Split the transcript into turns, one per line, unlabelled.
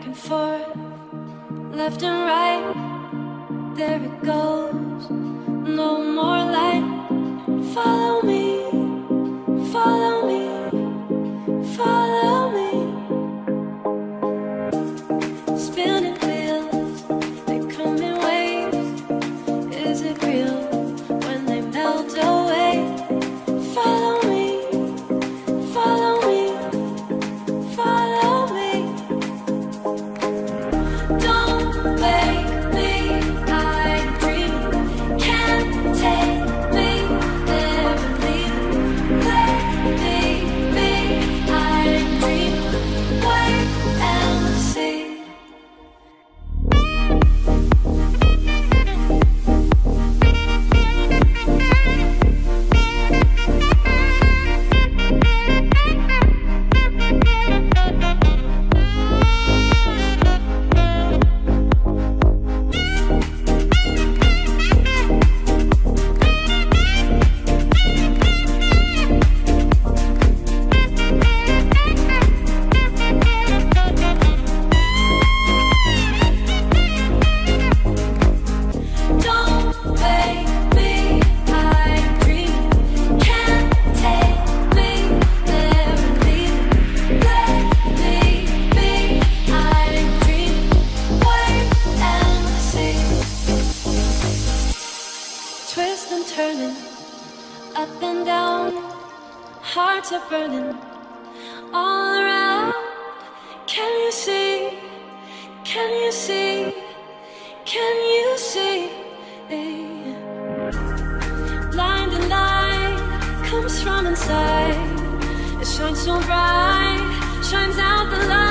and forth, left and right. There it goes, no more light. Follow me, follow me, follow me. Spinning wheels, they come in waves. Is it real when they melt away? Follow me, follow me, follow me. Don't make me, I'm dreaming. Can't take me, never leave. Let me be, I'm dreaming. Wait and see. Twist and turning, up and down, hearts are burning all around. Can you see? Can you see? Can you see? Blinding light comes from inside. It shines so bright, shines out the light.